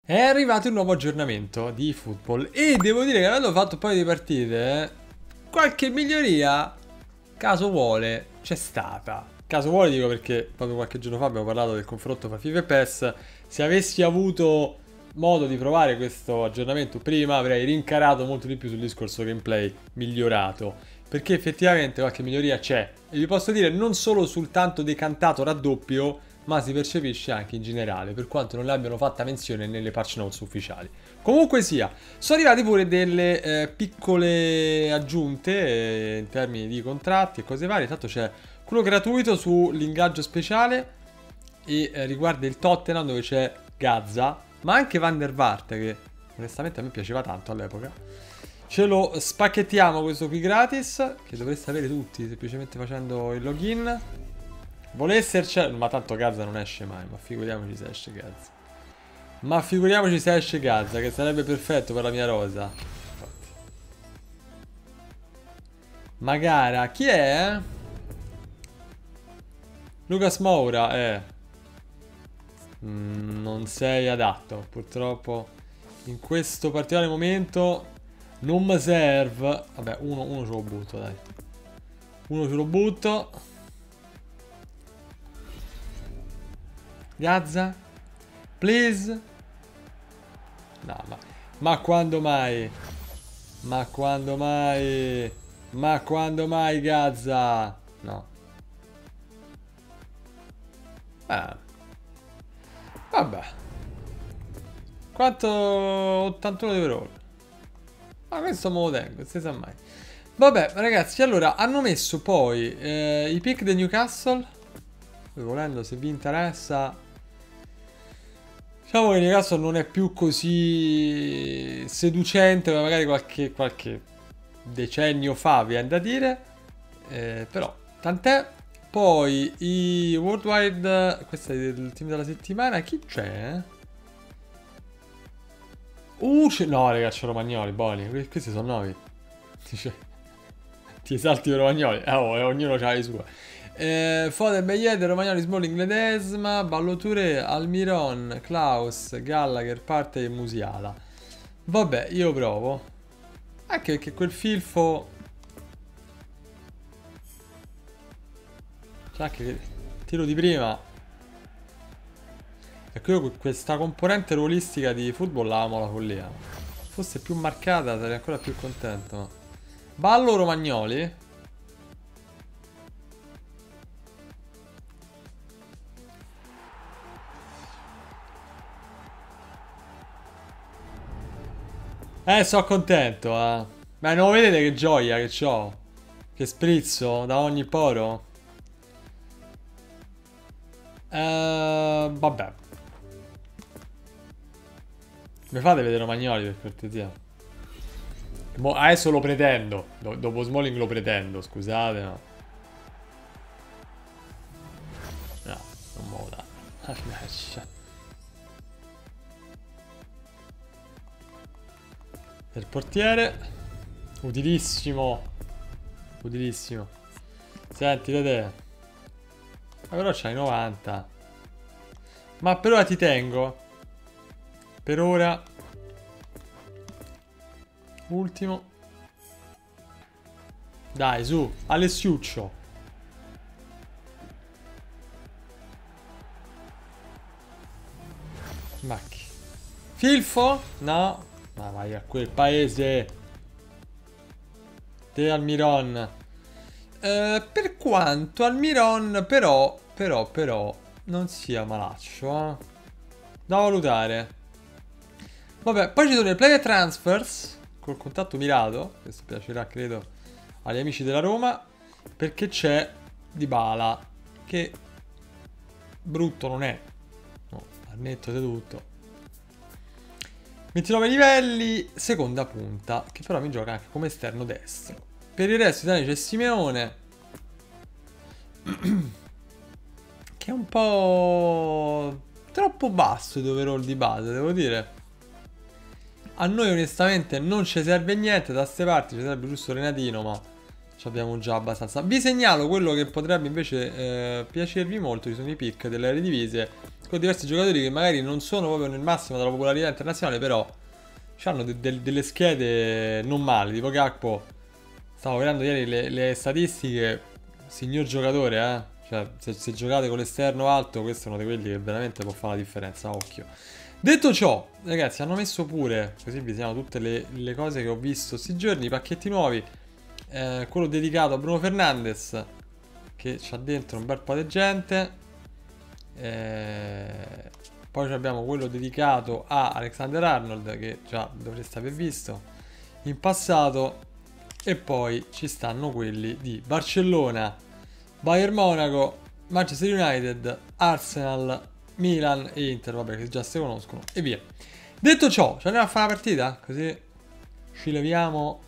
È arrivato un nuovo aggiornamento di football e devo dire che avendo fatto un paio di partite, qualche miglioria, caso vuole, c'è stata. Caso vuole dico perché proprio qualche giorno fa abbiamo parlato del confronto fra FIFA e PES. Se avessi avuto modo di provare questo aggiornamento prima avrei rincarato molto di più sul discorso gameplay migliorato, perché effettivamente qualche miglioria c'è. E vi posso dire non solo sul tanto decantato raddoppio, ma si percepisce anche in generale, per quanto non le abbiano fatta menzione nelle patch notes ufficiali. Comunque sia, sono arrivate pure delle piccole aggiunte in termini di contratti e cose varie. Tanto c'è quello gratuito sull'ingaggio speciale e riguarda il Tottenham dove c'è Gazza, ma anche Van der Vaart che onestamente a me piaceva tanto all'epoca. Ce lo spacchettiamo questo qui gratis, che dovreste avere tutti semplicemente facendo il login. Vuole esserci, ma tanto Gazza non esce mai, ma figuriamoci se esce Gazza. Ma figuriamoci se esce Gazza, che sarebbe perfetto per la mia rosa. Magara, chi è? Lucas Moura, non sei adatto, purtroppo. In questo particolare momento non mi serve. Vabbè, uno ce lo butto, dai. Uno ce lo butto. Gazza, please. No, ma quando mai? Ma quando mai? Ma quando mai Gazza? No. Vabbè. Quanto? 81 di overall. Ma questo me lo tengo, non si sa mai. Vabbè, ragazzi, allora hanno messo poi i pick del Newcastle. Poi volendo, se vi interessa. Diciamo che Newcastle non è più così seducente come magari qualche decennio fa, viene da dire. Però, tant'è. Poi i Worldwide, questo è il team della settimana, chi c'è? No, ragazzi, c'è Romagnoli, buoni, questi sono nuovi. Dice, ti esalti per Romagnoli, ognuno ha le sue. Foden, Bayed, Romagnoli, Smalling, Ledesma, Balloture, Almiron, Klaus, Gallagher, Partey e Musiala. Vabbè, io provo. Anche perché quel filfo... Cioè anche che tiro di prima. Ecco, io questa componente ruolistica di football la amo la follia. Se fosse più marcata sarei ancora più contento. Ballo Romagnoli. Sono contento, eh. Beh, non vedete che gioia che ho? Che sprizzo da ogni poro? Vabbè. Mi fate vedere Romagnoli per cortesia? Adesso lo pretendo. Dopo Smalling lo pretendo, scusate, no. No, non me lo dà. Per portiere. Utilissimo. Utilissimo. Senti, Tete. Ma però c'hai 90. Ma per ora ti tengo. Per ora. Ultimo. Dai, su. Alessiuccio. Macchi. Filfo? No. Ma vai a quel paese. Te Almiron. Per quanto Almiron però non sia malaccio, da valutare. Vabbè, poi ci sono le player transfers col contatto mirato. Questo piacerà credo agli amici della Roma, perché c'è Dybala che brutto non è. No, al netto di tutto. 29 livelli, seconda punta, che però mi gioca anche come esterno destro. Per il resto italiani c'è Simeone, che è un po' troppo basso di overall di base, devo dire. A noi onestamente non ci serve niente, da ste parti ci sarebbe giusto Renatino, ma ci abbiamo già abbastanza. Vi segnalo quello che potrebbe invece piacervi molto, ci sono i pick delle Eredivisie, con diversi giocatori che magari non sono proprio nel massimo della popolarità internazionale, però hanno delle schede non male, tipo Gakpo. Stavo vedendo ieri le statistiche, signor giocatore, Cioè, se giocate con l'esterno alto, questo è uno di quelli che veramente può fare la differenza, occhio. Detto ciò, ragazzi, hanno messo pure, così vi segnalo tutte le cose che ho visto questi giorni, i pacchetti nuovi. Quello dedicato a Bruno Fernandes, che c'ha dentro un bel po' di gente. Poi abbiamo quello dedicato a Alexander Arnold, che già dovreste aver visto in passato. E poi ci stanno quelli di Barcellona, Bayern Monaco, Manchester United, Arsenal, Milan e Inter, vabbè, che già si conoscono, e via. Detto ciò, ci andiamo a fare una partita, così ci leviamo.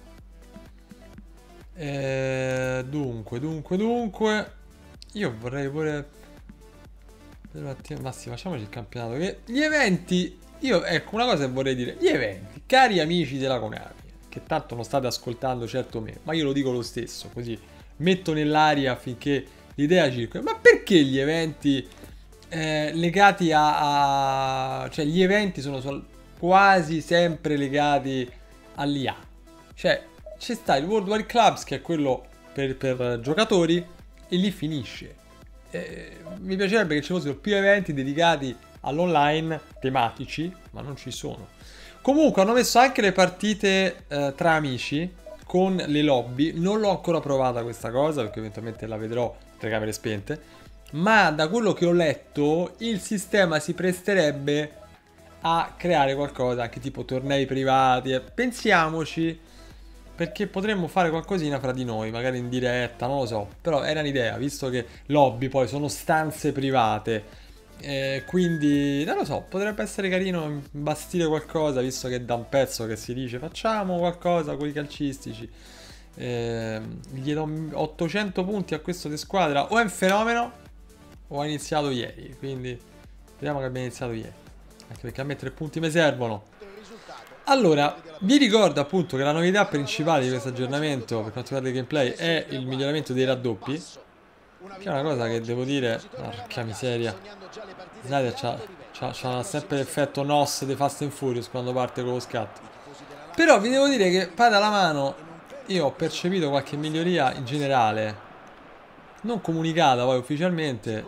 Dunque, io vorrei pure... Ma sì, facciamoci il campionato, che gli eventi... Io, ecco, una cosa che vorrei dire, gli eventi, cari amici della Konami, che tanto non state ascoltando certo me, ma io lo dico lo stesso, così metto nell'aria affinché l'idea circoli. Ma perché gli eventi legati cioè gli eventi sono quasi sempre legati all'IA? Cioè c'è sta il World Wide Clubs, che è quello per giocatori, e lì finisce. Mi piacerebbe che ci fossero più eventi dedicati all'online tematici, ma non ci sono. Comunque hanno messo anche le partite tra amici con le lobby. Non l'ho ancora provata questa cosa, perché eventualmente la vedrò telecamere spente, ma da quello che ho letto il sistema si presterebbe a creare qualcosa anche tipo tornei privati. Pensiamoci, perché potremmo fare qualcosina fra di noi, magari in diretta, non lo so, però era un'idea, visto che lobby poi sono stanze private. Quindi non lo so, potrebbe essere carino imbastire qualcosa, visto che da un pezzo che si dice facciamo qualcosa con i calcistici. Gli do 800 punti a questo di squadra, o è un fenomeno o ha iniziato ieri, quindi speriamo che abbia iniziato ieri, anche perché a me 3 punti mi servono. Allora, vi ricordo appunto che la novità principale di questo aggiornamento per quanto riguarda il gameplay è il miglioramento dei raddoppi, che è una cosa che devo dire, porca miseria, Snyder c'ha sempre l'effetto NOS dei Fast and Furious quando parte con lo scatto. Però vi devo dire che pada la mano, io ho percepito qualche miglioria in generale, non comunicata poi ufficialmente,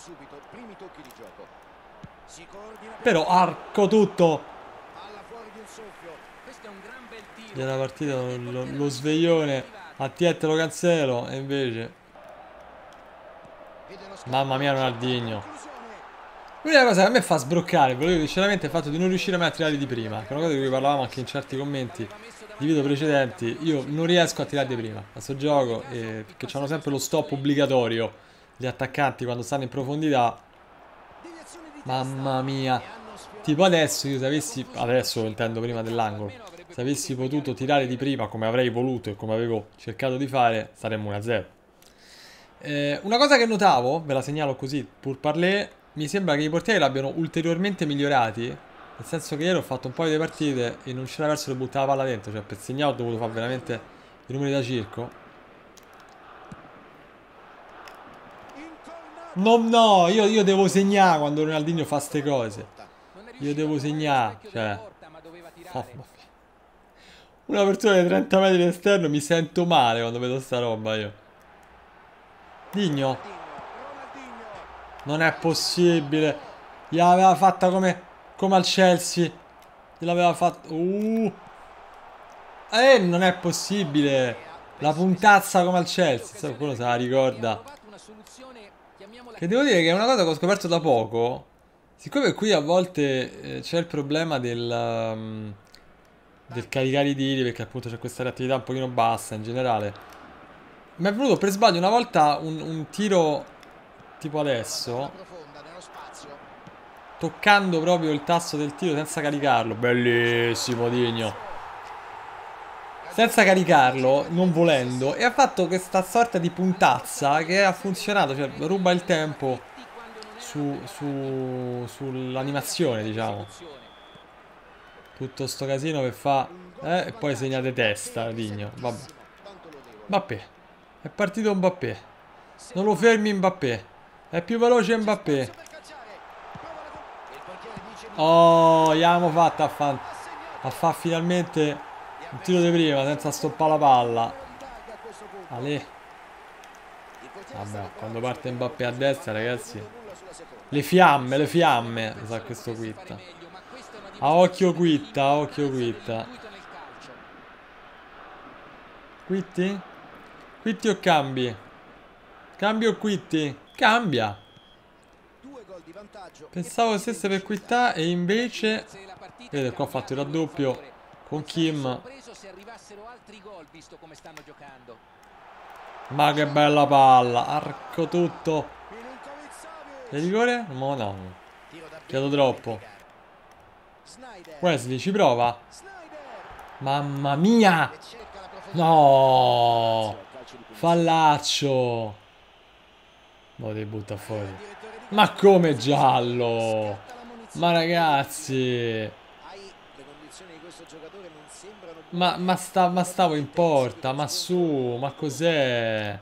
però arco tutto. Della partita lo sveglione a Tiet lo cancelo, e invece mamma mia Ronaldinho. L'unica cosa che a me fa sbroccare, volevo sinceramente, è il fatto di non riuscire mai a tirare di prima, che è una cosa di cui parlavamo anche in certi commenti di video precedenti. Io non riesco a tirare di prima a sto gioco, perché hanno sempre lo stop obbligatorio gli attaccanti quando stanno in profondità. Mamma mia. Tipo adesso, io se avessi, adesso lo intendo prima dell'angolo, se avessi potuto tirare di prima come avrei voluto e come avevo cercato di fare, saremmo 1-0. Una cosa che notavo, ve la segnalo così, pur parler, mi sembra che i portieri l'abbiano ulteriormente migliorati, nel senso che ieri ho fatto un paio di partite e non c'era verso di buttare la palla dentro, cioè per segnare ho dovuto fare veramente i numeri da circo. No, io devo segnare quando Ronaldinho fa ste cose. Io devo segnare, cioè... Una persona di 30 metri all'esterno, mi sento male quando vedo sta roba io. Digno. Non è possibile. Gliel'aveva fatta come al Chelsea. Gliel'aveva fatta... non è possibile. La puntazza come al Chelsea. Quello se la ricorda. Che devo dire che è una cosa che ho scoperto da poco. Siccome qui a volte c'è il problema del caricare i tiri, perché appunto c'è questa reattività un pochino bassa in generale. Mi è venuto per sbaglio una volta un tiro tipo adesso, toccando proprio il tasto del tiro senza caricarlo. Bellissimo Digno. Senza caricarlo, non volendo, e ha fatto questa sorta di puntazza che ha funzionato, cioè ruba il tempo sull'animazione, diciamo. Tutto sto casino che fa, e poi segnate testa, Digno. Vabbè. Mbappé. È partito Mbappé. Non lo fermi Mbappé. È più veloce Mbappé. Oh, abbiamo fatto a fa finalmente un tiro di prima senza stoppare la palla. Ale. Vabbè, quando parte Mbappé a destra, ragazzi. Le fiamme, mi sa questo quitta. A occhio quitta, a occhio quitta. Quitti? Quitti o cambi? Cambi o quitti? Cambia. Pensavo stesse per quittare e invece... Vedete, qua ho fatto il raddoppio con Kim. Ma che bella palla. Arco tutto. È rigore? No, no. Chiedo troppo. Wesley ci prova. Mamma mia. No. Fallaccio. Lo devi buttare fuori. Ma come giallo? Ma ragazzi. Ma stavo in porta. Ma su. Ma cos'è?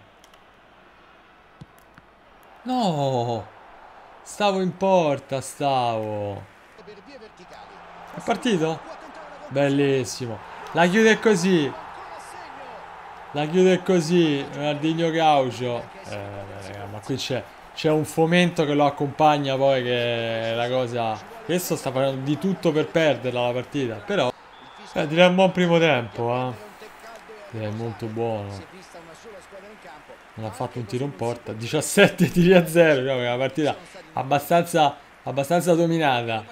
No. Stavo in porta. Stavo. È partito? Bellissimo. La chiude così. La chiude così. Ronaldinho Gaucho. Ma qui c'è un fomento che lo accompagna poi, che è la cosa... Questo sta facendo di tutto per perderla la partita. Però direi un buon primo tempo, direi molto buono. Non ha fatto un tiro in porta. 17 tiri a 0. Diciamo che è una partita abbastanza dominata.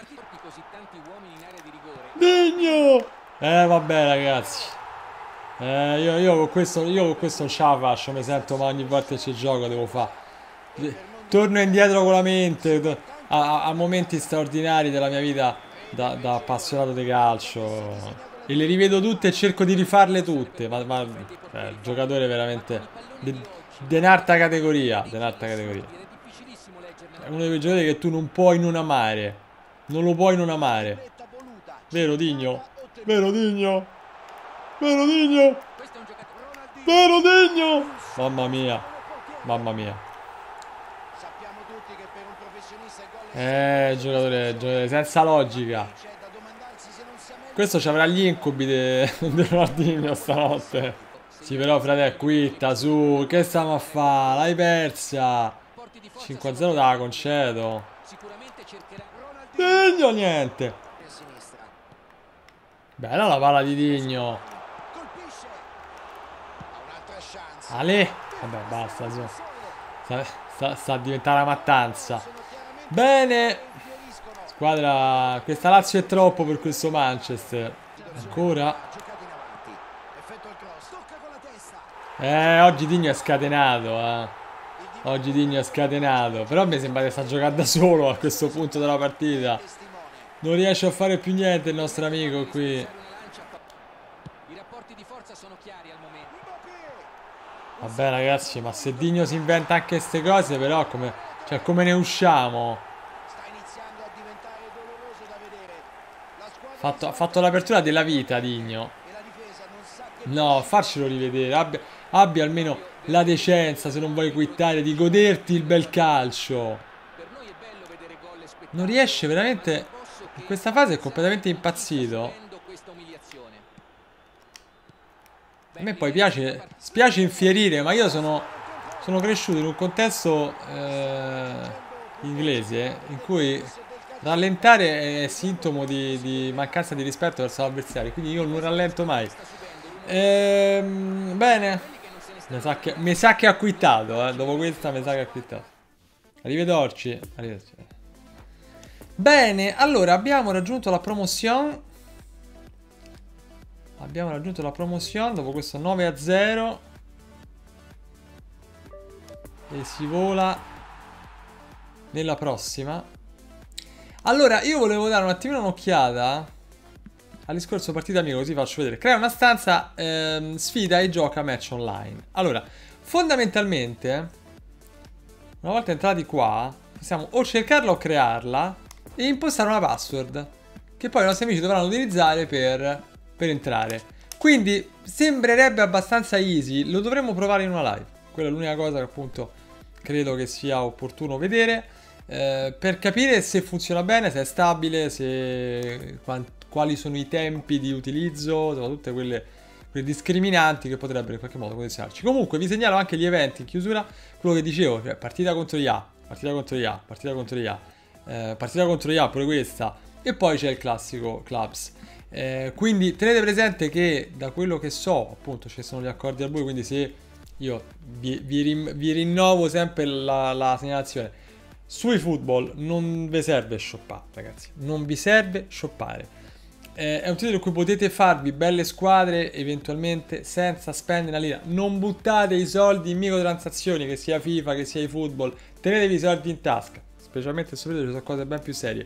Degno! Vabbè ragazzi. Io con questo non ce la faccio. Mi sento, ma ogni volta che ci gioco devo fare. Torno indietro con la mente a momenti straordinari della mia vita da appassionato di calcio. E le rivedo tutte e cerco di rifarle tutte. Ma giocatore veramente denarta categoria. Denarta categoria. È uno dei giocatori che tu non puoi non amare. Non lo puoi non amare. Vero Digno? Vero Digno? Vero Digno? Vero Digno? Mamma mia. Mamma mia. Giocatore senza logica. Questo ci avrà gli incubi di Ronaldinho stanotte. Sì, però frate, quitta, su. Che stiamo a fare? L'hai persa. 5-0 te la concedo. Digno, niente. Bella la palla di Digno. Ale. Vabbè, basta, su. Sta a diventare una mattanza. Bene. Squadra. Questa Lazio è troppo per questo Manchester. Ancora. Oggi Digno è scatenato, Oggi Digno è scatenato. Però mi sembra che sta giocando da solo a questo punto della partita. Non riesce a fare più niente il nostro amico qui. Vabbè ragazzi, ma se Digno si inventa anche queste cose, però come ne usciamo? Ha fatto l'apertura della vita Digno. No, farcelo rivedere. Abbia almeno la decenza, se non vuoi quittare, di goderti il bel calcio. Non riesce veramente. In questa fase è completamente impazzito. A me poi spiace infierire, ma io sono cresciuto in un contesto inglese in cui rallentare è sintomo di mancanza di rispetto verso l'avversario, quindi io non rallento mai. Bene. Mi sa che ha quittato, dopo questa mi sa che ha quittato. Arrivederci. Bene, allora abbiamo raggiunto la promotion. Dopo questo 9-0. E si vola nella prossima. Allora, io volevo dare un attimino un'occhiata al discorso partita amica, così faccio vedere. Crea una stanza, sfida e gioca match online. Allora, fondamentalmente, una volta entrati qua, possiamo o cercarla o crearla e impostare una password che poi i nostri amici dovranno utilizzare per entrare. Quindi sembrerebbe abbastanza easy. Lo dovremmo provare in una live. Quella è l'unica cosa che appunto credo che sia opportuno vedere. per capire se funziona bene, se è stabile, quali sono i tempi di utilizzo, insomma, tutte quelle discriminanti che potrebbero in qualche modo condizionarci. Comunque vi segnalo anche gli eventi in chiusura, quello che dicevo, cioè partita contro gli A, partita contro gli A, partita contro gli A, partita contro gli A, pure questa, e poi c'è il classico Clubs. Quindi tenete presente che da quello che so, appunto, ci sono gli accordi al buio, quindi se io vi rinnovo sempre la segnalazione, sui football non vi serve shoppare, ragazzi, non vi serve shoppare. È un titolo in cui potete farvi belle squadre eventualmente senza spendere una lira. Non buttate i soldi in microtransazioni, che sia FIFA, che sia i football. Tenetevi i soldi in tasca, specialmente su video ci sono cose ben più serie.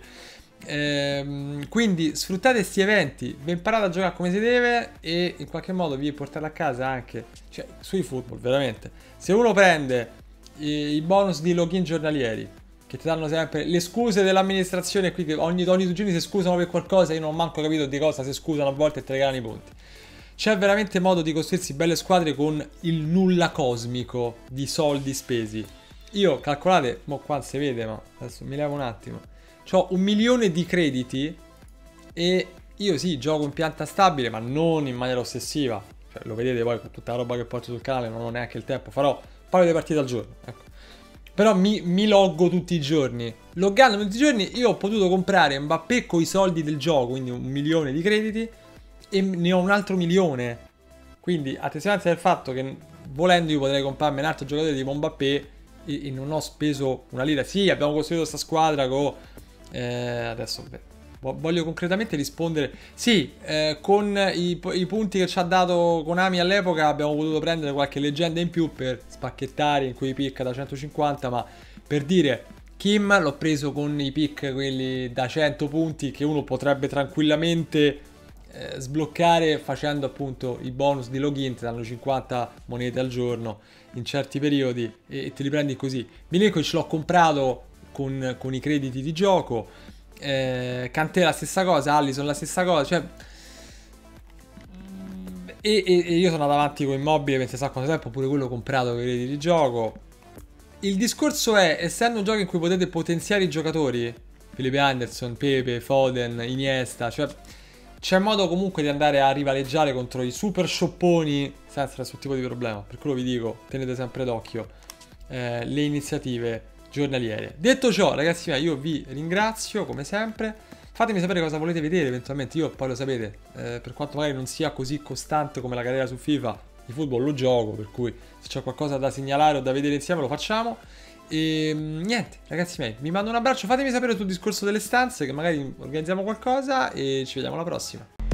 Quindi sfruttate questi eventi, vi imparate a giocare come si deve e in qualche modo vi portate a casa anche, cioè, sui football, veramente. Se uno prende i bonus di login giornalieri, che ti danno sempre le scuse dell'amministrazione qui, che ogni 2 giorni si scusano per qualcosa, io non ho manco capito di cosa si scusano a volte e te regalano i punti. C'è veramente modo di costruirsi belle squadre con il nulla cosmico di soldi spesi. Io, calcolate, mo qua si vede, ma adesso mi levo un attimo. C'ho 1 milione di crediti e io sì, gioco in pianta stabile, ma non in maniera ossessiva. Cioè, lo vedete poi con tutta la roba che porto sul canale, non ho neanche il tempo, farò un paio di partite al giorno, ecco. Però mi loggo tutti i giorni. Loggandomi tutti i giorni io ho potuto comprare Mbappé con i soldi del gioco, quindi 1 milione di crediti, e ne ho un altro 1 milione. Quindi attenzione al fatto che volendo io potrei comprarmi un altro giocatore tipo Mbappé e non ho speso una lira. Sì, abbiamo costruito questa squadra con... adesso voglio concretamente rispondere. Sì, con i punti che ci ha dato Konami all'epoca abbiamo potuto prendere qualche leggenda in più per spacchettare in quei pick da 150, ma per dire, Kim l'ho preso con i pick quelli da 100 punti che uno potrebbe tranquillamente sbloccare facendo appunto i bonus di login, ti danno 50 monete al giorno in certi periodi e te li prendi così. Milenkovic l'ho comprato con i crediti di gioco. Kanté la stessa cosa, Alisson la stessa cosa, cioè e io sono andato avanti con Immobile mentre sa quanto tempo, pure quello comprato con i crediti di gioco. Il discorso è, essendo un gioco in cui potete potenziare i giocatori, Felipe Anderson, Pepe, Foden, Iniesta, cioè c'è modo comunque di andare a rivaleggiare contro i super shopponi senza nessun tipo di problema. Per quello vi dico, tenete sempre d'occhio le iniziative giornaliere. Detto ciò, ragazzi miei, io vi ringrazio come sempre. Fatemi sapere cosa volete vedere eventualmente. Io poi lo sapete, per quanto magari non sia così costante come la carriera su FIFA, di football lo gioco, per cui se c'è qualcosa da segnalare o da vedere insieme lo facciamo. E niente, ragazzi miei, vi mando un abbraccio. Fatemi sapere sul discorso delle stanze, che magari organizziamo qualcosa, e ci vediamo alla prossima.